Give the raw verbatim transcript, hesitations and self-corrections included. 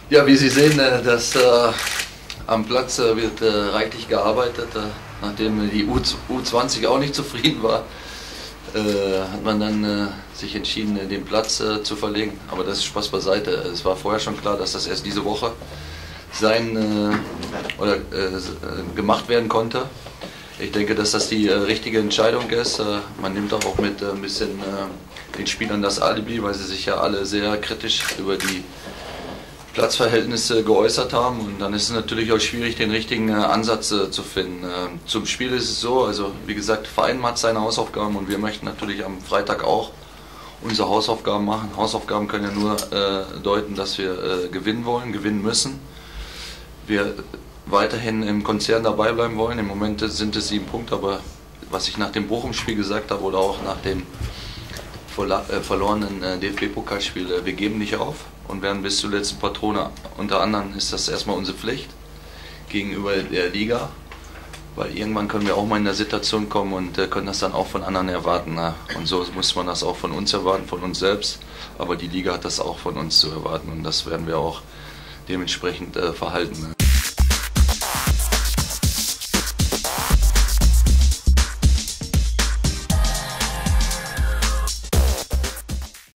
Ja, wie Sie sehen, das, äh, am Platz äh, wird äh, reichlich gearbeitet. Äh, nachdem die U zwanzig auch nicht zufrieden war, äh, hat man dann äh, sich entschieden, den Platz äh, zu verlegen. Aber das ist Spaß beiseite. Es war vorher schon klar, dass das erst diese Woche sein äh, oder äh, gemacht werden konnte. Ich denke, dass das die äh, richtige Entscheidung ist. Äh, man nimmt auch mit äh, ein bisschen äh, den Spielern das Alibi, weil sie sich ja alle sehr kritisch über die Platzverhältnisse geäußert haben, und dann ist es natürlich auch schwierig, den richtigen äh, Ansatz äh, zu finden. Äh, zum Spiel ist es so, also wie gesagt, der Verein hat seine Hausaufgaben und wir möchten natürlich am Freitag auch unsere Hausaufgaben machen. Hausaufgaben können ja nur äh, deuten, dass wir äh, gewinnen wollen, gewinnen müssen. Wir weiterhin im Konzern dabei bleiben wollen. Im Moment sind es sieben Punkte, aber was ich nach dem Bochum-Spiel gesagt habe oder auch nach dem verlorenen D F B-Pokalspiel, wir geben nicht auf und werden bis zur letzten Patrone. Unter anderem ist das erstmal unsere Pflicht gegenüber der Liga, weil irgendwann können wir auch mal in der Situation kommen und können das dann auch von anderen erwarten. Und so muss man das auch von uns erwarten, von uns selbst, aber die Liga hat das auch von uns zu erwarten und das werden wir auch dementsprechend verhalten.